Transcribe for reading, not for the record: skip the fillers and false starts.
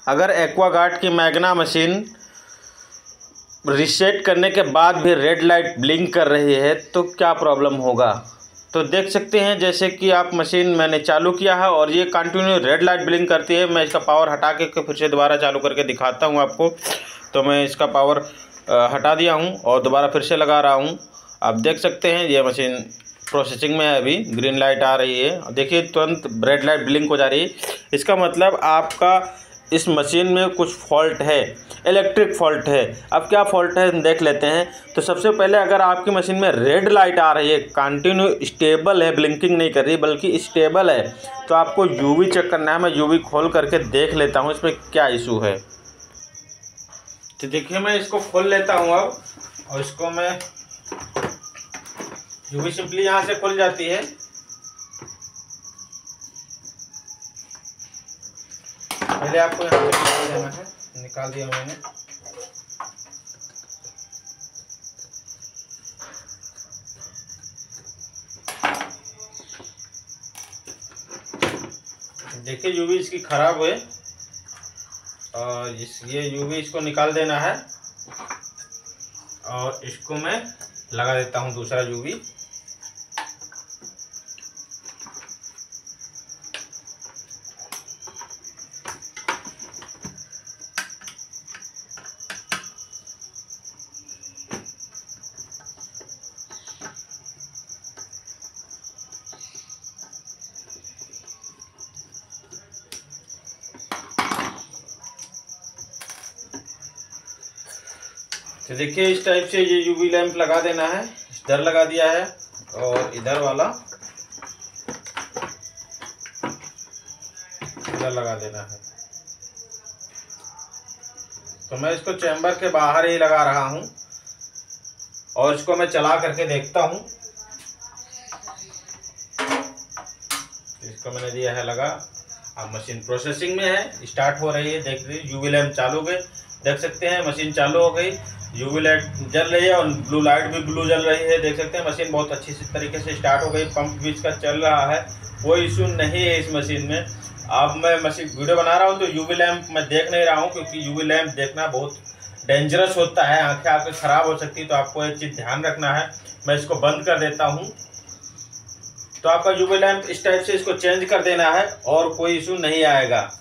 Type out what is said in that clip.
अगर एक्वागार्ड की Magna machine reset करने के बाद भी रेड लाइट ब्लिंक कर रही है तो क्या प्रॉब्लम होगा। तो देख सकते हैं जैसे कि आप मशीन मैंने चालू किया है और ये कंटिन्यू रेड लाइट ब्लिंक करती है। मैं इसका पावर हटा के फिर से दोबारा चालू करके दिखाता हूँ आपको। तो मैं इसका पावर हटा दिया हूँ और दोबारा फिर से लगा रहा हूँ। आप देख सकते हैं ये मशीन प्रोसेसिंग में है, अभी ग्रीन लाइट आ रही है। देखिए तुरंत रेड लाइट ब्लिंक हो जा रही है। इसका मतलब आपका इस मशीन में कुछ फॉल्ट है, इलेक्ट्रिक फॉल्ट है। अब क्या फॉल्ट है देख लेते हैं। तो सबसे पहले अगर आपकी मशीन में रेड लाइट आ रही है, कंटिन्यू स्टेबल है, ब्लिंकिंग नहीं कर रही बल्कि स्टेबल है, तो आपको यूवी चेक करना है। मैं यूवी खोल करके देख लेता हूँ इसमें क्या इशू है। तो देखिए मैं इसको खोल लेता हूँ अब, और इसको मैं यूवी सिंपली यहाँ से खुल जाती है। पहले आपको यहाँ से निकाल देना है, निकाल दिया मैंने। देखिए यूवी इसकी खराब हुए और ये यूवी इसको निकाल देना है और इसको मैं लगा देता हूँ दूसरा यूवी। तो देखिए इस टाइप से ये यूवी लैंप लगा देना है। इधर लगा दिया है और इधर वाला इधर लगा देना है। तो मैं इसको चैम्बर के बाहर ही लगा रहा हूँ और इसको मैं चला करके देखता हूँ। इसको मैंने दिया है लगा। अब मशीन प्रोसेसिंग में है, स्टार्ट हो रही है। देख लीजिए यूवी लैंप चालू हो गए, देख सकते हैं मशीन चालू हो गई। यूवी लाइट जल रही है और ब्लू लाइट भी ब्लू जल रही है। देख सकते हैं मशीन बहुत अच्छी तरीके से स्टार्ट हो गई। पंप भी इसका चल रहा है, कोई इशू नहीं है इस मशीन में। अब मैं मशीन वीडियो बना रहा हूँ तो यूवी लैंप मैं देख नहीं रहा हूँ, क्योंकि यूवी लैंप देखना बहुत डेंजरस होता है, आंखें आपकी ख़राब हो सकती है। तो आपको एक चीज़ ध्यान रखना है। मैं इसको बंद कर देता हूँ। तो आपका यूवी लैंप इस टाइप से इसको चेंज कर देना है और कोई इशू नहीं आएगा।